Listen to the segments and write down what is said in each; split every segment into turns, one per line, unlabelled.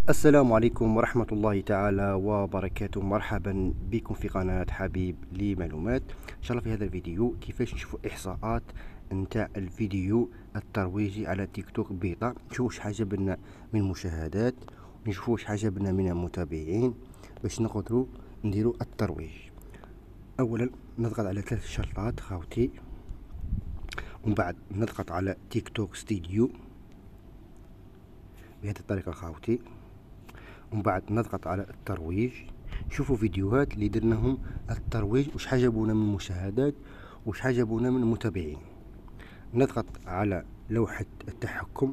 السلام عليكم ورحمة الله تعالى وبركاته. مرحبا بكم في قناة حبيب لمعلومات. إن شاء الله في هذا الفيديو كيفاش نشوفوا إحصاءات نتاع الفيديو الترويجي على تيك توك بيتا، نشوفوا شحال جابلنا من مشاهدات، نشوفوا شحال جابلنا من المتابعين باش نقدروا نديروا الترويج. أولا نضغط على 3 شرطات خاوتي، ومن بعد نضغط على تيك توك ستوديو بهذه الطريقة خاوتي، ومن بعد نضغط على الترويج. شوفوا فيديوهات اللي درناهم الترويج وشحال جابونا من مشاهدات وشحال جابونا من متابعين. نضغط على لوحة التحكم،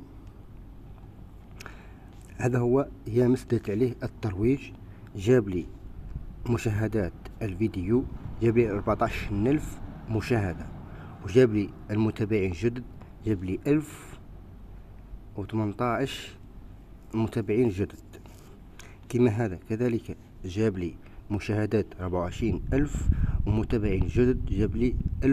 هذا هو يامس درت عليه الترويج، جاب لي مشاهدات الفيديو، جاب لي 14,000 مشاهدة، وجاب لي المتابعين جدد، جاب لي 1018 متابعين جدد. كما هذا كذلك جاب لي مشاهدات 24,000 ومتابعين جدد، جاب لي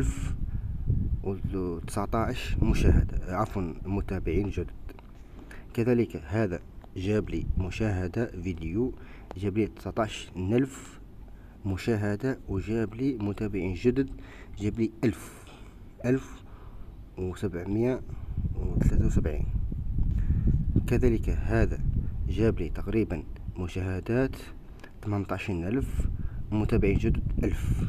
1019 مشاهدة، عفوا متابعين جدد. كذلك هذا جاب لي مشاهدة فيديو، جاب لي 19,000 مشاهدة وجاب لي متابعين جدد، جاب لي 1773. كذلك هذا جاب لي تقريبا مشاهدات 18,000 متابعين جدد 1000.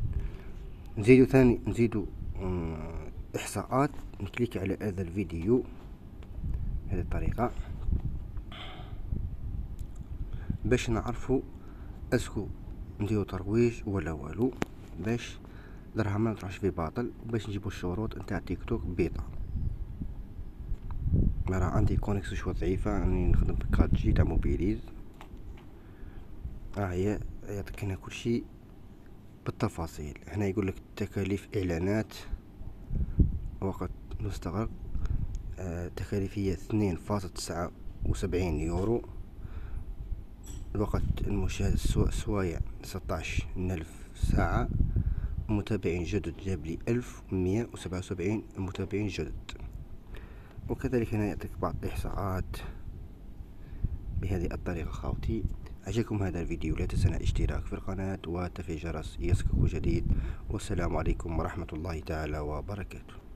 نزيدو إحصاءات. نكليك على هذا الفيديو بهذه الطريقة باش نعرفوا اسكو نديرو ترويج ولا والو، باش درهم ما تروحش في باطل، باش نجيبو الشروط نتاع تيك توك بيتا. راه عندي كونيكسيون شويه ضعيفه، راني نخدم ب 4G تاع موبيليز. هي يعطيك هنا كلشي بالتفاصيل. هنا يقول لك تكاليف اعلانات، وقت مستغرق، تكاليف هي 2.79 يورو. الوقت المشاهد سوايع 16,000 ساعة. متابعين جدد جاب لي 1177 متابعين جدد. وكذلك هنا يعطيك بعض الإحصاءات بهذه الطريقة خاوتي. عجبكم هذا الفيديو لا تنسى الاشتراك في القناة وتفعيل الجرس ليصلك جديد. والسلام عليكم ورحمة الله تعالى وبركاته.